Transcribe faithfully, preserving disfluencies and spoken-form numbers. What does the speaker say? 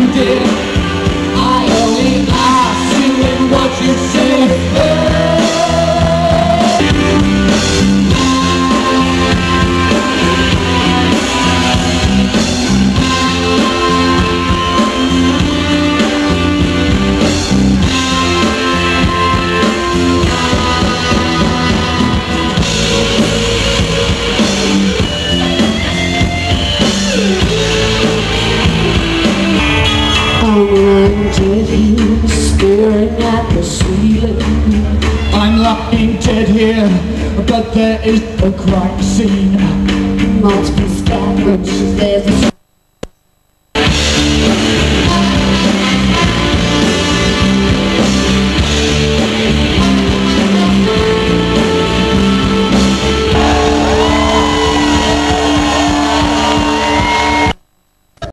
you did. I only asked you and what you say. Staring at the ceiling, I'm lying dead here, but there is a crime scene. Multiple scavengers, there's a